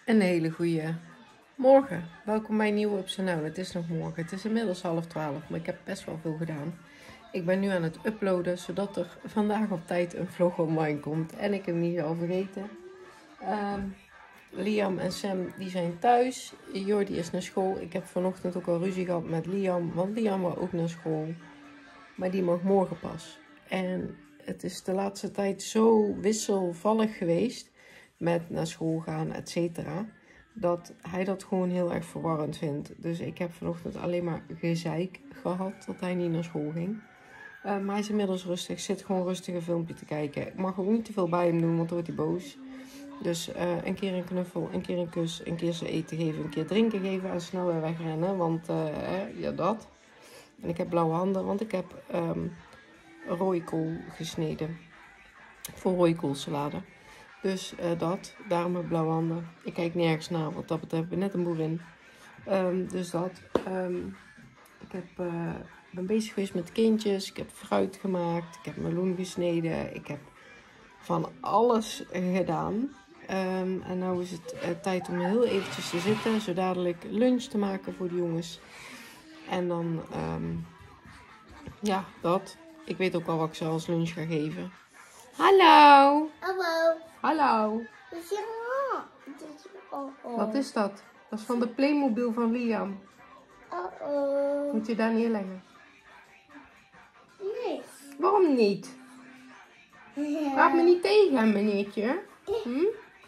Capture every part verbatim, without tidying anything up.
Een hele goede morgen. Welkom bij een nieuwe Ups en Downs. Het is nog morgen. Het is inmiddels half twaalf, maar ik heb best wel veel gedaan. Ik ben nu aan het uploaden, zodat er vandaag op tijd een vlog online komt. En ik hem niet zal vergeten. Um, Liam en Sam die zijn thuis. Jordi is naar school. Ik heb vanochtend ook al ruzie gehad met Liam, want Liam wil ook naar school. Maar die mag morgen pas. En het is de laatste tijd zo wisselvallig geweest met naar school gaan, et cetera, dat hij dat gewoon heel erg verwarrend vindt. Dus ik heb vanochtend alleen maar gezeik gehad dat hij niet naar school ging. Uh, maar hij is inmiddels rustig, zit gewoon rustig een filmpje te kijken. Ik mag ook niet te veel bij hem doen, want dan wordt hij boos. Dus uh, een keer een knuffel, een keer een kus, een keer zijn eten geven, een keer drinken geven en snel weer wegrennen. Want uh, ja, dat. En ik heb blauwe handen, want ik heb um, rooikool gesneden. Voor rooikoolsalade. Dus uh, dat, daarom heb ik blauwe handen. Ik kijk nergens naar, wat dat betreft. Ik ben net een boerin. Um, dus dat. Um, ik heb, uh, ben bezig geweest met kindjes. Ik heb fruit gemaakt. Ik heb meloen gesneden. Ik heb van alles gedaan. Um, en nu is het uh, tijd om heel eventjes te zitten. Zo dadelijk lunch te maken voor de jongens. En dan, um, ja, dat. Ik weet ook al wat ik ze als lunch ga geven. Hallo. Hallo. Hallo. Oh, oh. Wat is dat? Dat is van de Playmobil van Liam. Oh, oh. Moet je daar neerleggen? Nee. Waarom niet? Praat me niet tegen, meneertje. Hm?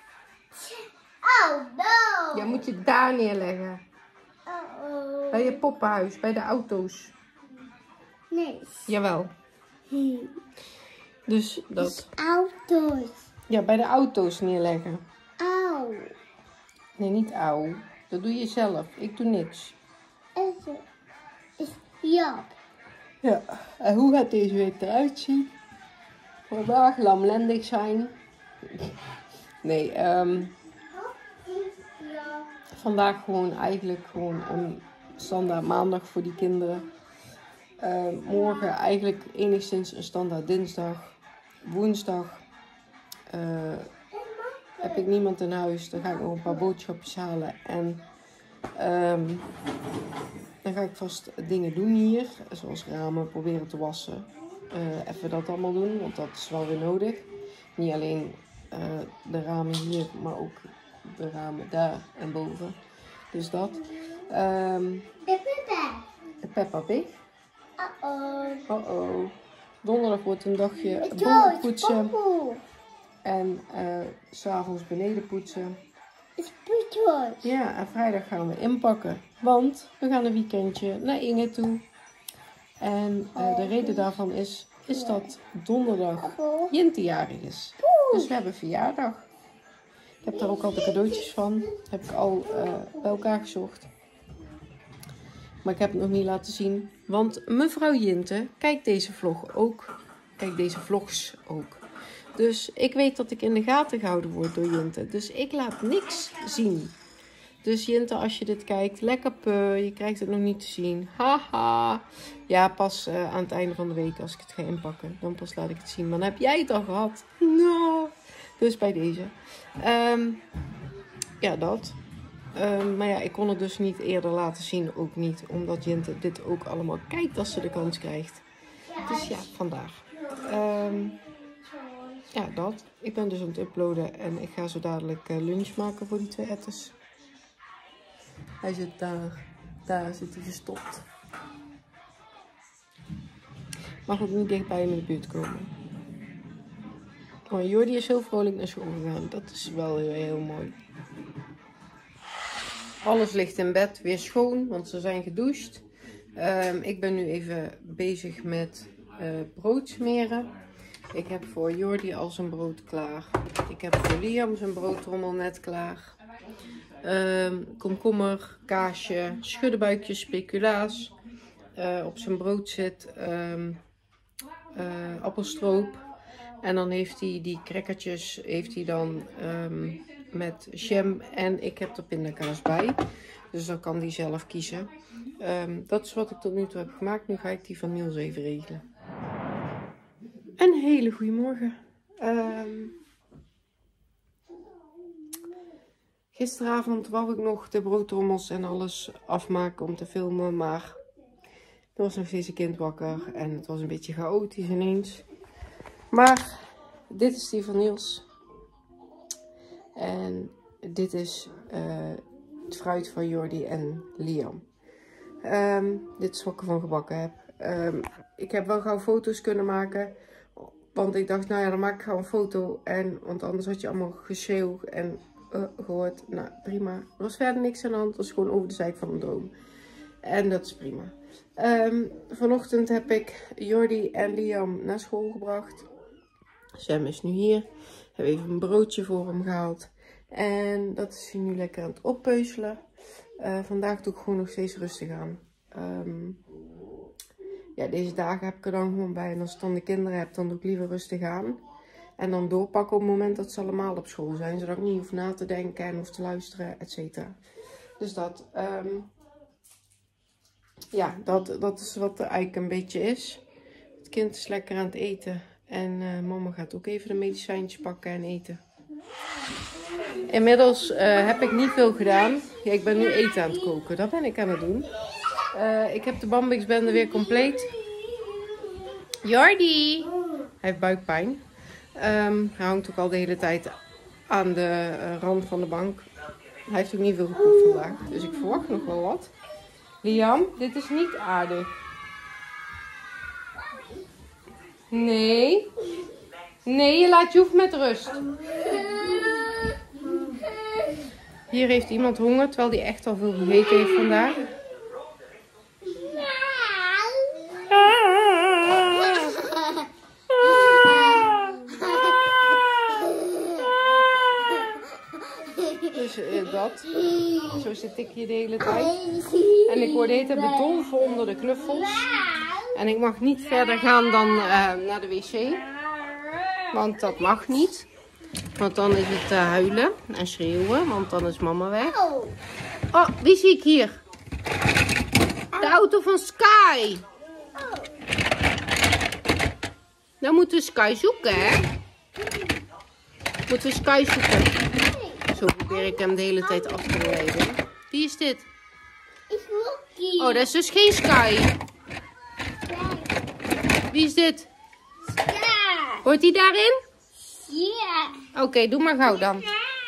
Oh, no. Ja, moet je daar neerleggen. Oh, oh. Bij je poppenhuis, bij de auto's. Nee. Jawel. Nee. Dus dat. Auto's. Ja, bij de auto's neerleggen. Auw. Nee, niet auw. Dat doe je zelf. Ik doe niks. Is is ja. Ja. En hoe gaat deze week eruit zien? Vandaag lamlendig zijn. Nee, um, Ja. vandaag gewoon eigenlijk gewoon een standaard maandag voor die kinderen. Uh, morgen eigenlijk enigszins een standaard dinsdag. Woensdag uh, heb ik niemand in huis. Dan ga ik nog een paar boodschapjes halen. En um, dan ga ik vast dingen doen hier. Zoals ramen proberen te wassen. Uh, even dat allemaal doen, want dat is wel weer nodig. Niet alleen uh, de ramen hier, maar ook de ramen daar en boven. Dus dat. Um, De Peppa Pig. Uh-oh. Uh-oh. Donderdag wordt een dagje Het boven poetsen. Popo. En uh, 's avonds beneden poetsen. Het is Ja, en vrijdag gaan we inpakken. Want we gaan een weekendje naar Inge toe. En uh, de reden daarvan is, is dat donderdag Jinte jarig is. Dus we hebben verjaardag. Ik heb daar ook al de cadeautjes van. Heb ik al uh, bij elkaar gezocht. Maar ik heb het nog niet laten zien. Want mevrouw Jinte kijkt deze vlog ook. Kijkt deze vlogs ook. Dus ik weet dat ik in de gaten gehouden word door Jinte. Dus ik laat niks zien. Dus Jinte, als je dit kijkt, lekker peur. Je krijgt het nog niet te zien. Haha. Ja, pas uh, aan het einde van de week als ik het ga inpakken. Dan pas laat ik het zien. Maar dan heb jij het al gehad. No. Dus bij deze. Um, ja, dat. Um, maar ja, ik kon het dus niet eerder laten zien. Ook niet. Omdat Jinte dit ook allemaal kijkt als ze de kans krijgt. Dus ja, vandaag. Um, ja, dat. Ik ben dus aan het uploaden. En ik ga zo dadelijk uh, lunch maken voor die twee etters. Hij zit daar. Daar zit hij gestopt. Mag ook niet dichtbij hem in de buurt komen. Oh, Jordi is heel vrolijk naar school gegaan. Dat is wel heel, heel mooi. Alles ligt in bed weer schoon, want ze zijn gedoucht. Um, ik ben nu even bezig met uh, brood smeren. Ik heb voor Jordi al zijn brood klaar. Ik heb voor Liam zijn broodrommel net klaar. Um, komkommer, kaasje, schuddebuikjes, speculaas. Uh, op zijn brood zit um, uh, appelstroop. En dan heeft hij die crackertjes heeft hij dan um, met jam en ik heb er pindakaas bij. Dus dan kan hij zelf kiezen. Um, dat is wat ik tot nu toe heb gemaakt. Nu ga ik die van Niels even regelen. Een hele goede morgen. Um, Gisteravond wou ik nog de broodtrommels en alles afmaken om te filmen, maar er was nog steeds een kind wakker en het was een beetje chaotisch ineens. Maar dit is die van Niels. En dit is uh, het fruit van Jordi en Liam. Um, dit is wat ik ervan gebakken heb. Um, ik heb wel gauw foto's kunnen maken. Want ik dacht, nou ja, dan maak ik gauw een foto. En, want anders had je allemaal geschreeuw en uh, gehoord. Nou, prima. Er was verder niks aan de hand. Het was gewoon over de zeik van een droom. En dat is prima. Um, vanochtend heb ik Jordi en Liam naar school gebracht. Sam is nu hier. Ik heb even een broodje voor hem gehaald. En dat is hij nu lekker aan het oppeuzelen. Uh, vandaag doe ik gewoon nog steeds rustig aan. Um, ja, deze dagen heb ik er dan gewoon bij. En als ik dan de kinderen heb, dan doe ik liever rustig aan. En dan doorpakken op het moment dat ze allemaal op school zijn. Zodat ik niet hoef na te denken en hoef te luisteren, et cetera. Dus dat, um, ja, dat, dat is wat er eigenlijk een beetje is. Het kind is lekker aan het eten. En uh, mama gaat ook even de medicijntjes pakken en eten. Inmiddels uh, heb ik niet veel gedaan. Ja, ik ben nu eten aan het koken. Dat ben ik aan het doen. Uh, ik heb de Bambix-bende weer compleet. Jordi! Hij heeft buikpijn. Um, hij hangt ook al de hele tijd aan de uh, rand van de bank. Hij heeft ook niet veel gekocht vandaag. Dus ik verwacht nog wel wat. Liam, dit is niet aardig. Nee. Nee, je laat Joef met rust. Hier heeft iemand honger, terwijl hij echt al veel gegeten heeft vandaag. Dus uh, dat. Zo zit ik hier de hele tijd. En ik word de hele tijd bedolven onder de knuffels. En ik mag niet verder gaan dan uh, naar de wc. Want dat mag niet. Want dan is het uh, huilen en schreeuwen. Want dan is mama weg. Oh, wie zie ik hier? De auto van Sky. Dan moeten we Sky zoeken, hè? Moeten we Sky zoeken. Zo probeer ik hem de hele tijd af te leiden. Wie is dit? Oh, dat is dus geen Sky. Wie is dit? Hoort hij daarin? Ja. Oké, okay, doe maar gauw dan.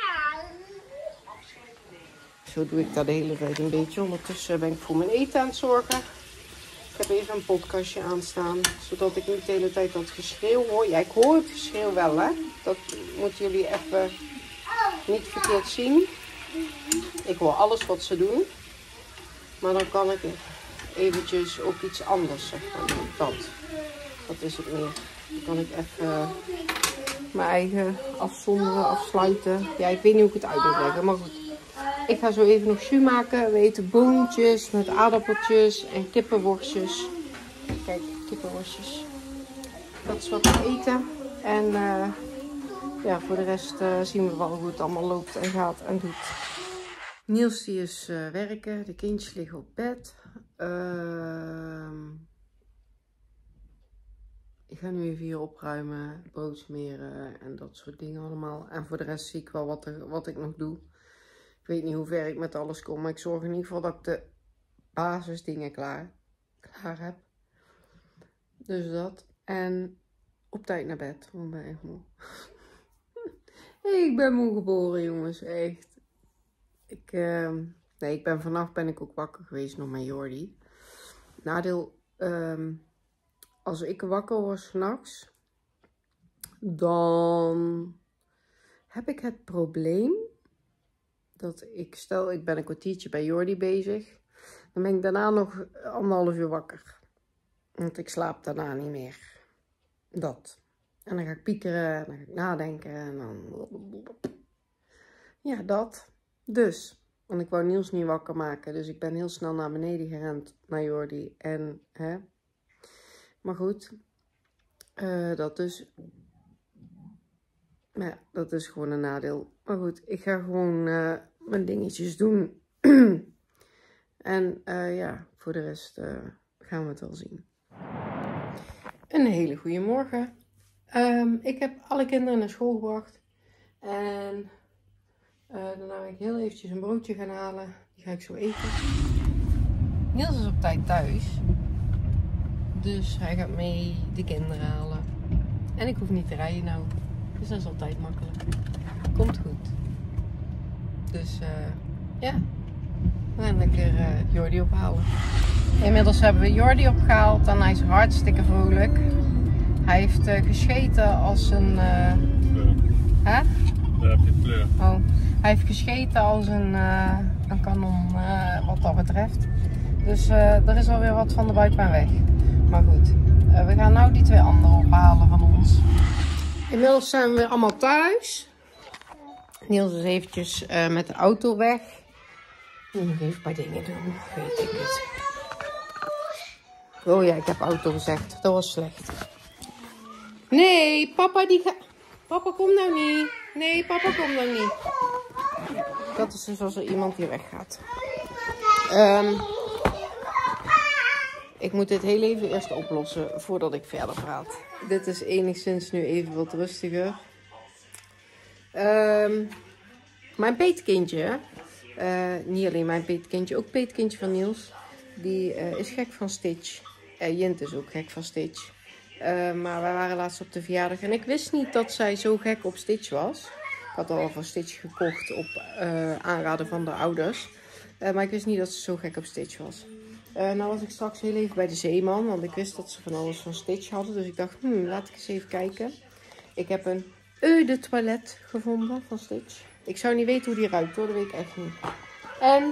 Zo doe ik dat de hele tijd een beetje. Ondertussen ben ik voor mijn eten aan het zorgen. Ik heb even een podcastje aanstaan. Zodat ik niet de hele tijd dat geschreeuw hoor. Ja, ik hoor het geschreeuw wel, hè. Dat moeten jullie even niet verkeerd zien. Ik hoor alles wat ze doen. Maar dan kan ik eventjes ook iets anders zeggen. Dat. Dat is het meer. Dan kan ik even mijn eigen afzonderen, afsluiten. Ja, ik weet niet hoe ik het uit moet leggen, maar goed. Ik ga zo even nog jus maken. We eten boontjes met aardappeltjes en kippenworstjes. Kijk, kippenworstjes. Dat is wat we eten. En uh, ja, voor de rest uh, zien we wel hoe het allemaal loopt en gaat en doet. Niels die is uh, werken. De kindjes liggen op bed. Uh, Ik ga nu even hier opruimen, brood smeren en dat soort dingen allemaal. En voor de rest zie ik wel wat, er, wat ik nog doe. Ik weet niet hoe ver ik met alles kom, maar ik zorg in ieder geval dat ik de basisdingen klaar, klaar heb. Dus dat. En op tijd naar bed, want ik ben echt moe. Ik ben moe geboren, jongens, echt. Ik, uh, nee, ik ben vannacht ben ik ook wakker geweest nog met Jordi. Nadeel... Um, Als ik wakker word 's nachts, dan heb ik het probleem dat ik, stel ik ben een kwartiertje bij Jordi bezig, dan ben ik daarna nog anderhalf uur wakker. Want ik slaap daarna niet meer. Dat. En dan ga ik piekeren en dan ga ik nadenken en dan... Ja, dat. Dus, want ik wou Niels niet wakker maken, dus ik ben heel snel naar beneden gerend naar Jordi en... hè. Maar goed, uh, dat is, ja, dat is gewoon een nadeel. Maar goed, ik ga gewoon uh, mijn dingetjes doen. En uh, ja, voor de rest uh, gaan we het wel zien. Een hele goede morgen. Um, ik heb alle kinderen naar school gebracht. En Uh, daarna ga ik heel eventjes een broodje gaan halen. Die ga ik zo eten. Niels is op tijd thuis. Dus hij gaat mee de kinderen halen. En ik hoef niet te rijden nou. Dus dat is altijd makkelijk. Komt goed. Dus uh, ja. We gaan lekker uh, Jordi ophalen. Inmiddels hebben we Jordi opgehaald en hij is hartstikke vrolijk. Hij heeft uh, gescheten als een... Uh... Hè? Daar heb je kleur. Oh. Hij heeft gescheten als een, uh, een kanon uh, wat dat betreft. Dus uh, er is alweer wat van de buikpijn weg. Maar goed, uh, we gaan nou die twee anderen ophalen van ons. Inmiddels zijn we weer allemaal thuis. Niels is eventjes uh, met de auto weg. Ik moet nog even een paar dingen doen, weet ik het. Oh ja, ik heb auto gezegd. Dat was slecht. Nee, papa die gaat... Papa, kom nou niet. Nee, papa, kom nou niet. Dat is dus als er iemand die weggaat. Um, ik moet dit heel even eerst oplossen voordat ik verder praat. Dit is enigszins nu even wat rustiger. Um, mijn peetkindje, uh, niet alleen mijn peetkindje, ook peetkindje van Niels, die uh, is gek van Stitch. Uh, Jint is ook gek van Stitch. Uh, maar wij waren laatst op de verjaardag en ik wist niet dat zij zo gek op Stitch was. Ik had al van Stitch gekocht op uh, aanraden van de ouders. Uh, maar ik wist niet dat ze zo gek op Stitch was. Uh, nou was ik straks heel even bij de Zeeman, want ik wist dat ze van alles van Stitch hadden. Dus ik dacht, hmm, laat ik eens even kijken. Ik heb een Eau de Toilette gevonden van Stitch. Ik zou niet weten hoe die ruikt hoor, dat weet ik echt niet. En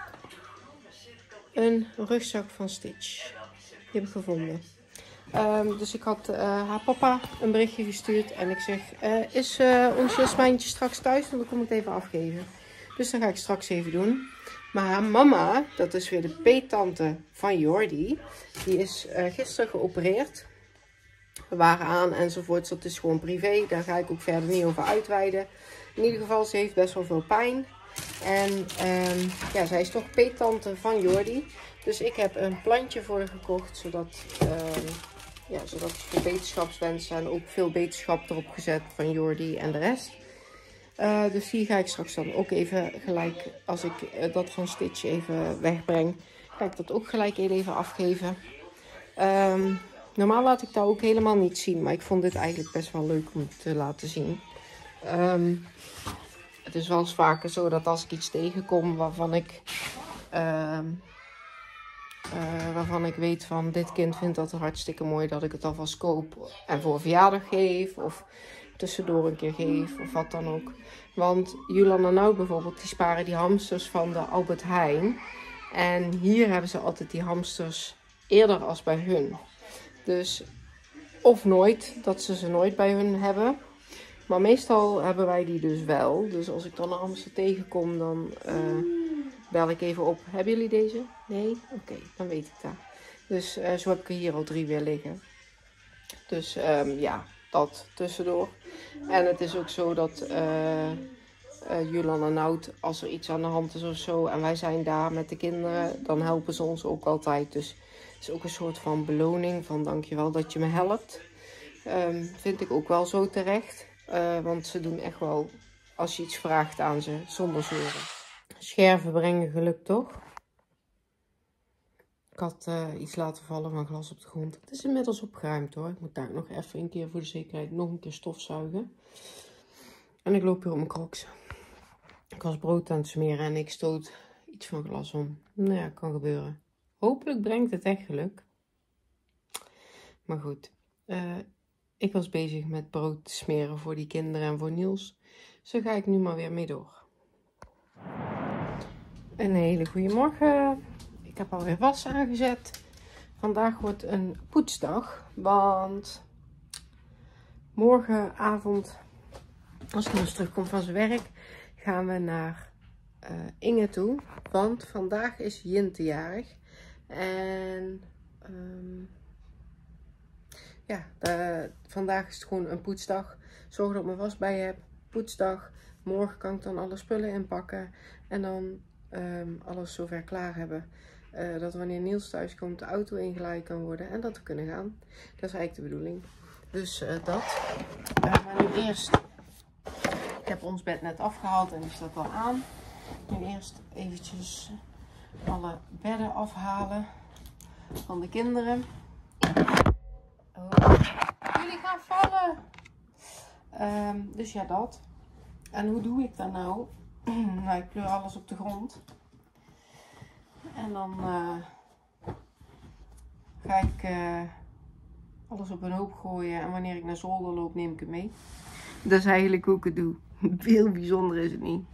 een rugzak van Stitch. Die heb ik gevonden. Um, dus ik had uh, haar papa een berichtje gestuurd en ik zeg, uh, is uh, ons Jasmijntje straks thuis? Want dan kom ik het even afgeven. Dus dan ga ik straks even doen. Maar haar mama, dat is weer de peettante van Jordi, die is uh, gisteren geopereerd. Waaraan enzovoorts, dat is gewoon privé. Daar ga ik ook verder niet over uitweiden. In ieder geval, ze heeft best wel veel pijn. En um, ja, zij is toch peettante van Jordi. Dus ik heb een plantje voor haar gekocht, zodat... Um, Ja, zodat voor beterschapswensen en ook veel beterschap erop gezet van Jordi en de rest. Uh, dus die ga ik straks dan ook even gelijk, als ik uh, dat van Stitch even wegbreng, ga ik dat ook gelijk even afgeven. Um, normaal laat ik dat ook helemaal niet zien, maar ik vond dit eigenlijk best wel leuk om te laten zien. Um, het is wel eens vaker zo dat als ik iets tegenkom waarvan ik... Uh, Uh, waarvan ik weet van dit kind vindt dat hartstikke mooi dat ik het alvast koop en voor verjaardag geef of tussendoor een keer geef of wat dan ook. Want Julan en Nout bijvoorbeeld, die sparen die hamsters van de Albert Heijn en hier hebben ze altijd die hamsters eerder als bij hun. Dus of nooit, dat ze ze nooit bij hun hebben. Maar meestal hebben wij die dus wel. Dus als ik dan een hamster tegenkom, dan... Uh, bel ik even op. Hebben jullie deze? Nee? Oké, okay, dan weet ik dat. Dus uh, zo heb ik er hier al drie weer liggen. Dus um, ja, dat tussendoor. En het is ook zo dat uh, uh, Julan en Nout, als er iets aan de hand is of zo, en wij zijn daar met de kinderen, dan helpen ze ons ook altijd. Dus het is ook een soort van beloning van dankjewel dat je me helpt. Um, vind ik ook wel zo terecht. Uh, want ze doen echt wel, als je iets vraagt aan ze, zonder zeuren. Scherven brengen geluk, toch? Ik had uh, iets laten vallen van glas op de grond. Het is inmiddels opgeruimd hoor. Ik moet daar nog even een keer voor de zekerheid nog een keer stofzuigen. En ik loop hier op mijn crocs. Ik was brood aan het smeren en ik stoot iets van glas om. Nou ja, kan gebeuren. Hopelijk brengt het echt geluk. Maar goed. Uh, ik was bezig met brood te smeren voor die kinderen en voor Niels. Dus daar ga ik nu maar weer mee door. Een hele goede morgen. Ik heb alweer was aangezet. Vandaag wordt een poetsdag. Want morgenavond, als Niels terugkomt van zijn werk, gaan we naar uh, Inge toe. Want vandaag is Jinte jarig. En um, ja, de, vandaag is het gewoon een poetsdag. Zorg dat ik mijn was bij je heb. Poetsdag. Morgen kan ik dan alle spullen inpakken. En dan um, alles zover klaar hebben. Uh, dat wanneer Niels thuis komt de auto ingeleid kan worden. En dat we kunnen gaan. Dat is eigenlijk de bedoeling. Dus uh, dat. Uh, maar nu eerst heb ons bed net afgehaald en die staat al aan. Nu eerst eventjes alle bedden afhalen van de kinderen. Oh, jullie gaan vallen. Um, dus ja, dat. En hoe doe ik dat nou? Nou, ik pleur alles op de grond. En dan uh, ga ik uh, alles op een hoop gooien. En wanneer ik naar zolder loop, neem ik het mee. Dat is eigenlijk hoe ik het doe. Veel bijzonder is het niet.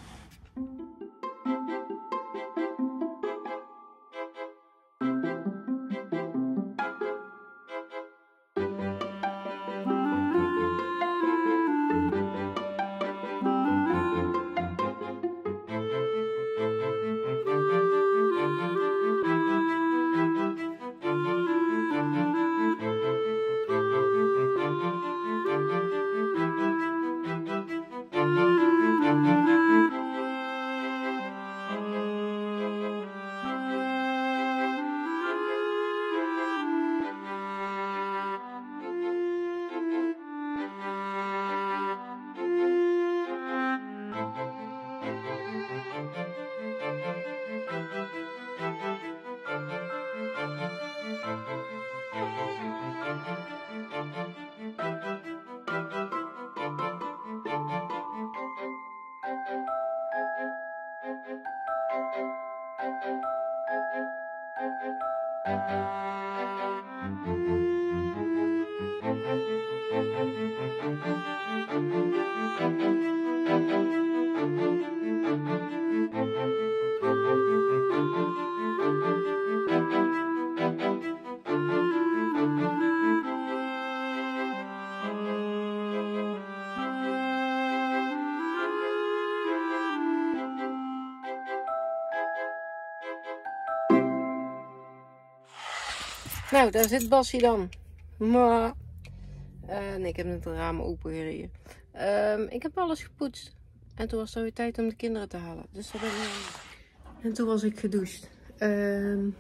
Nou, daar zit Bassie dan. Maar, uh, nee, ik heb net de ramen open gereden. Um, ik heb alles gepoetst. En toen was het weer tijd om de kinderen te halen. Dus dat ben ik. En toen was ik gedoucht. Um,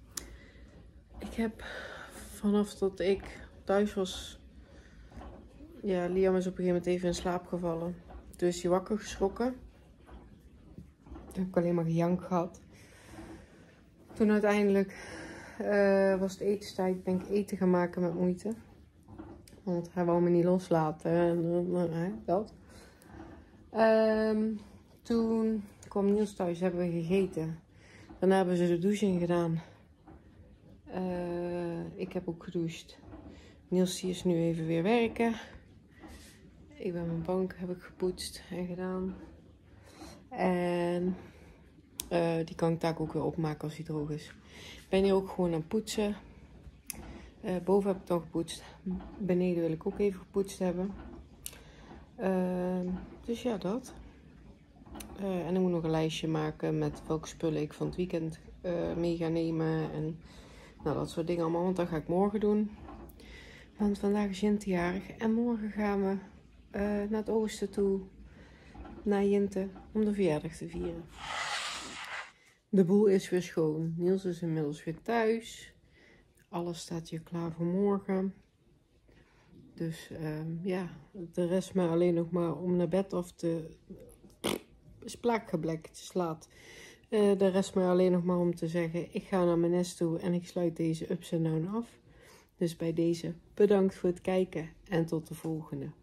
ik heb vanaf dat ik thuis was. Ja, Liam is op een gegeven moment even in slaap gevallen. Toen is hij wakker geschrokken. Toen heb ik alleen maar gejank gehad. Toen uiteindelijk. Uh, was het etenstijd, ben ik eten gaan maken met moeite. Want hij wou me niet loslaten. En uh, uh, dat. Um, toen kwam Niels thuis, hebben we gegeten. Daarna hebben ze de douche in gedaan. Uh, ik heb ook gedoucht. Niels is nu even weer werken. Ik ben mijn bank heb ik gepoetst en gedaan. En uh, die kan ik taak ook weer opmaken als hij droog is. Ik ben hier ook gewoon aan het poetsen. Uh, boven heb ik dan gepoetst. Beneden wil ik ook even gepoetst hebben. Uh, dus ja, dat. Uh, en ik moet nog een lijstje maken met welke spullen ik van het weekend uh, mee ga nemen. En nou, dat soort dingen allemaal. Want dat ga ik morgen doen. Want vandaag is Jinte jarig. En morgen gaan we uh, naar het oosten toe. Naar Jinte. Om de verjaardag te vieren. De boel is weer schoon. Niels is inmiddels weer thuis. Alles staat hier klaar voor morgen. Dus uh, ja, de rest maar alleen nog maar om naar bed of te... Spraakgeblek, het is laat. Uh, de rest maar alleen nog maar om te zeggen, ik ga naar mijn nest toe en ik sluit deze ups en down af. Dus bij deze bedankt voor het kijken en tot de volgende.